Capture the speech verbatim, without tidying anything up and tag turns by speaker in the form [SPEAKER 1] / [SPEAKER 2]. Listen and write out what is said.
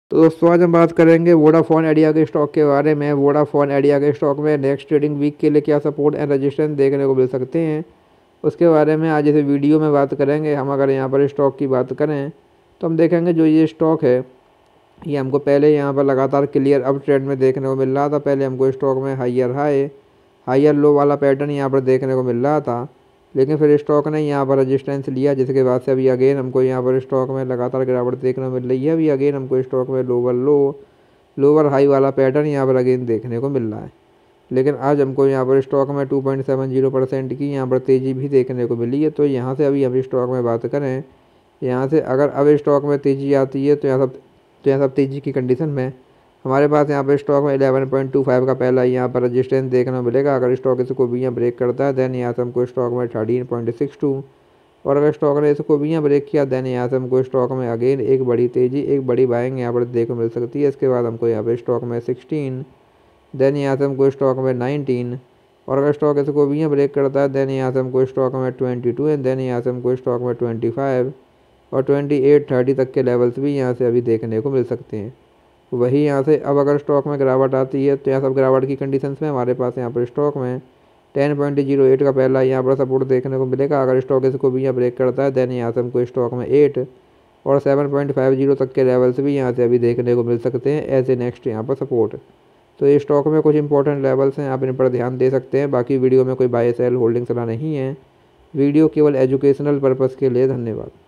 [SPEAKER 1] तो दोस्तों आज हम बात करेंगे वोडाफोन आइडिया के स्टॉक के बारे में। वोडाफोन आइडिया के स्टॉक में नेक्स्ट ट्रेडिंग वीक के लिए क्या सपोर्ट एंड रेजिस्टेंस देखने को मिल सकते हैं, उसके बारे में आज इस वीडियो में बात करेंगे। हम अगर यहाँ पर स्टॉक की बात करें तो हम देखेंगे जो ये स्टॉक है ये हमको पहले यहाँ पर लगातार क्लियर अप ट्रेंड में देखने को मिल रहा था। पहले हमको स्टॉक में हाइयर हाई हाइयर लो वाला पैटर्न यहाँ पर देखने को मिल रहा था, लेकिन फिर स्टॉक ने यहाँ पर रेजिस्टेंस लिया, जिसके बाद से अभी अगेन हमको यहाँ पर स्टॉक में लगातार गिरावट देखने को मिल रही है। अभी अगेन हमको स्टॉक में लोअर लो लोअर हाई वाला पैटर्न यहाँ पर अगेन देखने को मिल रहा है। लेकिन आज हमको यहाँ पर स्टॉक में two point seven zero percent की यहाँ पर तेज़ी भी देखने को मिली है। तो यहाँ से अभी हम स्टॉक में बात करें, यहाँ से अगर अब स्टॉक में तेज़ी आती है तो यहाँ सब तो यहाँ सब तेज़ी की कंडीशन में हमारे पास यहाँ पर स्टॉक में इलेवन पॉइंट टू फाइव का पहला यहाँ पर रजिस्टेंस देखने को मिलेगा। अगर स्टॉक इसको भी यहाँ ब्रेक करता है देन यहाँ से हमको स्टॉक में थर्टीन पॉइंट सिक्स टू, और अगर स्टॉक ने इसको भी यहाँ ब्रेक किया देन यहाँ से हमको स्टॉक में अगेन एक बड़ी तेज़ी एक बड़ी बाइंग यहाँ पर देखने को मिल सकती है। इसके बाद हमको यहाँ पर स्टॉक में सिक्सटीन, देन यहाँ से हमको स्टॉक में नाइनटीन, और अगर स्टॉक इसको भी यहाँ ब्रेक करता है देन यहाँ से हमको स्टॉक में ट्वेंटी टू एंड देन यहाँ से हमको स्टॉक में ट्वेंटी फाइव और ट्वेंटी एट थर्टी तक के लेवल्स भी यहाँ से अभी देखने को मिल सकते हैं। वही यहाँ से अब अगर स्टॉक में गिरावट आती है तो यहाँ सब गिरावट की कंडीशंस में हमारे पास यहाँ पर स्टॉक में टेन पॉइंट जीरो एट का पहला यहाँ पर सपोर्ट देखने को मिलेगा। अगर स्टॉक इसको भी यहाँ ब्रेक करता है देन यहाँ से हमको स्टॉक में एट और सेवन पॉइंट फाइव जीरो तक के लेवल्स भी यहाँ से अभी देखने को मिल सकते हैं एज ए नेक्स्ट यहाँ पर सपोर्ट। तो ये स्टॉक में कुछ इंपॉर्टेंट लेवल्स हैं, आप इन पर ध्यान दे सकते हैं। बाकी वीडियो में कोई बाय सेल होल्डिंग सलाह नहीं है, वीडियो केवल एजुकेशनल पर्पज़ के लिए। धन्यवाद।